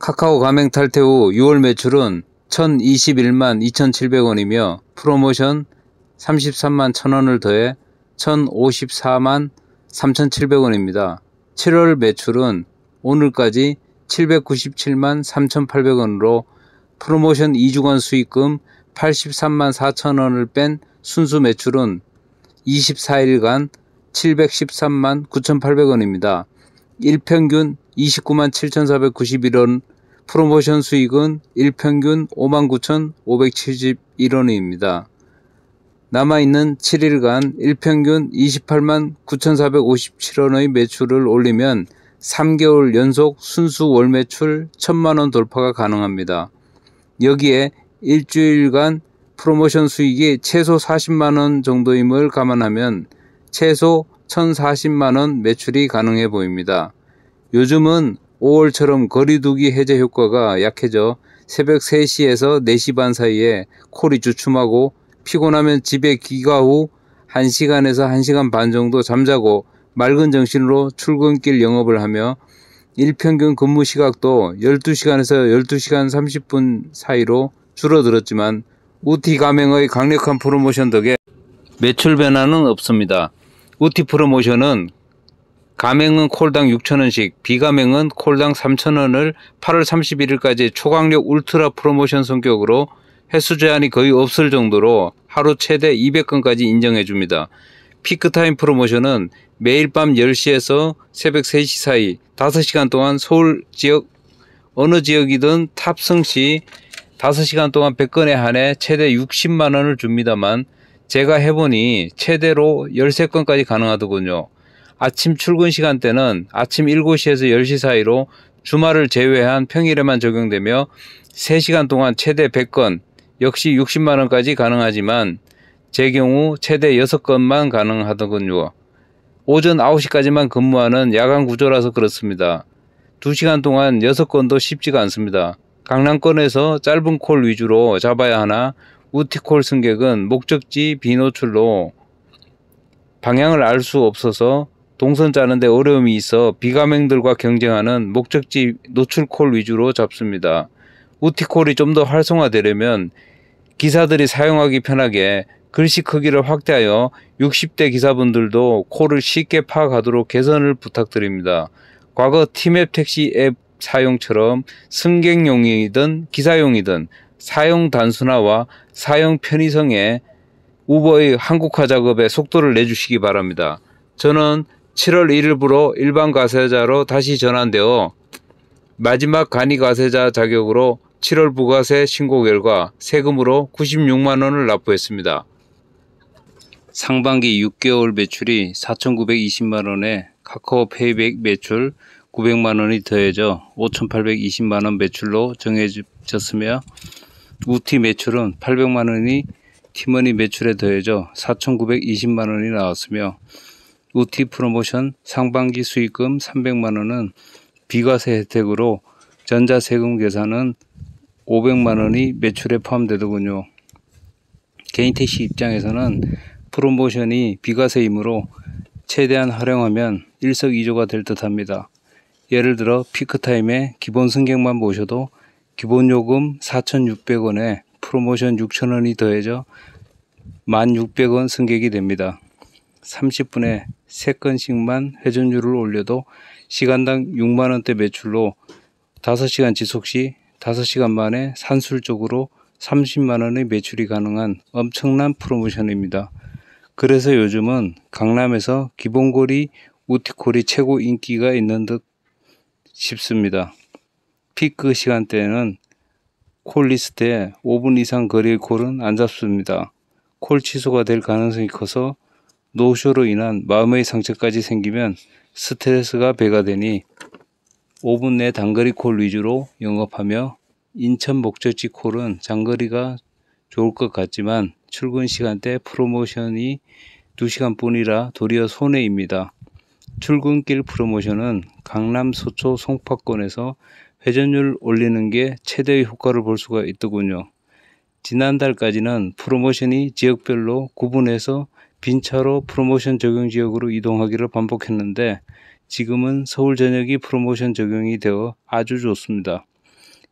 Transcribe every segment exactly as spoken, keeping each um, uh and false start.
카카오 가맹 탈퇴 후 유월 매출은 천이십일만 이천칠백 원이며 프로모션 삼십삼만 천 원을 더해 천오십사만 삼천칠백 원입니다. 칠월 매출은 오늘까지 칠백구십칠만 삼천팔백 원으로 프로모션 이 주간 수익금 팔십삼만 사천 원을 뺀 순수 매출은 이십사 일간 칠백십삼만 구천팔백 원입니다. 일평균 이십구만 칠천사백구십일 원, 프로모션 수익은 일평균 오만 구천오백칠십일 원입니다. 남아있는 칠 일간 일평균 이십팔만 구천사백오십칠 원의 매출을 올리면 삼 개월 연속 순수 월 매출 천만 원 돌파가 가능합니다. 여기에 일주일간 프로모션 수익이 최소 사십만 원 정도임을 감안하면 최소 천사십만 원 매출이 가능해 보입니다. 요즘은 오월처럼 거리두기 해제 효과가 약해져 새벽 세 시에서 네 시 반 사이에 콜이 주춤하고 피곤하면 집에 귀가 후 한 시간에서 한 시간 반 정도 잠자고 맑은 정신으로 출근길 영업을 하며 일평균 근무 시각도 열두 시간에서 열두 시간 삼십 분 사이로 줄어들었지만 우티 가맹의 강력한 프로모션 덕에 매출 변화는 없습니다. 우티 프로모션은 가맹은 콜당 육천 원씩, 비가맹은 콜당 삼천 원을 팔월 삼십일일까지 초강력 울트라 프로모션 성격으로 횟수 제한이 거의 없을 정도로 하루 최대 이백 건까지 인정해 줍니다. 피크타임 프로모션은 매일 밤 열 시에서 새벽 세 시 사이 다섯 시간 동안 서울 지역 어느 지역이든 탑승 시 다섯 시간 동안 백 건에 한해 최대 육십만 원을 줍니다만 제가 해보니 최대로 열세 건까지 가능하더군요. 아침 출근 시간대는 아침 일곱 시에서 열 시 사이로 주말을 제외한 평일에만 적용되며 세 시간 동안 최대 백 건, 역시 육십만 원까지 가능하지만 제 경우 최대 여섯 건만 가능하더군요. 오전 아홉 시까지만 근무하는 야간 구조라서 그렇습니다. 두 시간 동안 여섯 건도 쉽지가 않습니다. 강남권에서 짧은 콜 위주로 잡아야 하나 우티콜 승객은 목적지 비노출로 방향을 알 수 없어서 동선 짜는데 어려움이 있어 비가맹들과 경쟁하는 목적지 노출콜 위주로 잡습니다. 우티콜이 좀 더 활성화되려면 기사들이 사용하기 편하게 글씨 크기를 확대하여 육십 대 기사분들도 콜을 쉽게 파악하도록 개선을 부탁드립니다. 과거 티맵 택시 앱 사용처럼 승객용이든 기사용이든 사용 단순화와 사용 편의성에 우버의 한국화 작업에 속도를 내주시기 바랍니다. 저는 칠월 일일부로 일반 과세자로 다시 전환되어 마지막 간이 과세자 자격으로 칠월 부가세 신고 결과 세금으로 구십육만 원을 납부했습니다. 상반기 육 개월 매출이 사천구백이십만 원에 카카오 페이백 매출 구백만 원이 더해져 오천팔백이십만 원 매출로 정해졌으며 우티 매출은 팔백만 원이 팀원이 매출에 더해져 사천구백이십만 원이 나왔으며 우티 프로모션 상반기 수익금 삼백만 원은 비과세 혜택으로 전자세금 계산은 오백만 원이 매출에 포함되더군요. 개인 택시 입장에서는 프로모션이 비과세이므로 최대한 활용하면 일석이조가 될 듯합니다. 예를 들어 피크타임에 기본 승객만 모셔도 기본요금 사천육백 원에 프로모션 육천 원이 더해져 만 육백 원 승객이 됩니다. 삼십 분에 세 건씩만 회전율을 올려도 시간당 육만 원대 매출로 다섯 시간 지속 시 다섯 시간 만에 산술적으로 삼십만 원의 매출이 가능한 엄청난 프로모션입니다. 그래서 요즘은 강남에서 기본콜이 우티콜이 최고 인기가 있는 듯 싶습니다. 피크 시간대에는 콜 리스트에 오 분 이상 거리의 콜은 안 잡습니다. 콜 취소가 될 가능성이 커서 노쇼로 인한 마음의 상처까지 생기면 스트레스가 배가 되니 오 분 내 단거리 콜 위주로 영업하며 인천 목적지 콜은 장거리가 좋을 것 같지만 출근 시간대 프로모션이 두 시간뿐이라 도리어 손해입니다. 출근길 프로모션은 강남 서초 송파권에서 회전율 올리는 게 최대의 효과를 볼 수가 있더군요. 지난달까지는 프로모션이 지역별로 구분해서 빈차로 프로모션 적용 지역으로 이동하기를 반복했는데 지금은 서울 전역이 프로모션 적용이 되어 아주 좋습니다.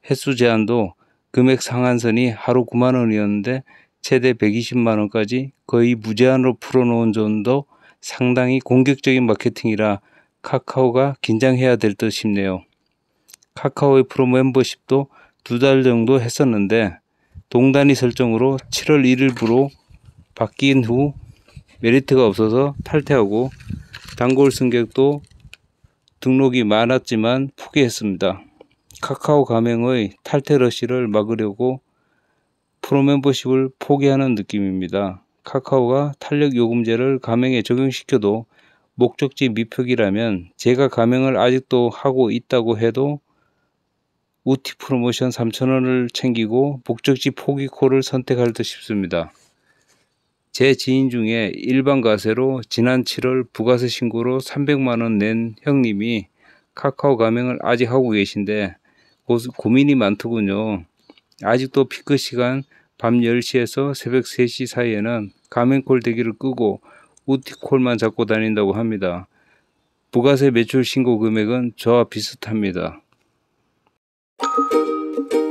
횟수 제한도 금액 상한선이 하루 구만 원이었는데 최대 백이십만 원까지 거의 무제한으로 풀어놓은 점도 상당히 공격적인 마케팅이라 카카오가 긴장해야 될 듯 싶네요. 카카오의 프로 멤버십도 두 달 정도 했었는데 동단위 설정으로 칠월 일일부로 바뀐 후 메리트가 없어서 탈퇴하고 단골 승객도 등록이 많았지만 포기했습니다. 카카오 가맹의 탈퇴 러시를 막으려고 프로 멤버십을 포기하는 느낌입니다. 카카오가 탄력 요금제를 가맹에 적용시켜도 목적지 미표기라면 제가 가맹을 아직도 하고 있다고 해도 우티 프로모션 삼천 원을 챙기고 목적지 포기코를 선택할 듯 싶습니다. 제 지인 중에 일반 과세로 지난 칠월 부가세 신고로 삼백만 원 낸 형님이 카카오 가맹을 아직 하고 계신데 고, 고민이 많더군요. 아직도 피크 시간 밤 열 시에서 새벽 세 시 사이에는 가맹콜 대기를 끄고 우티콜만 잡고 다닌다고 합니다. 부가세 매출 신고 금액은 저와 비슷합니다.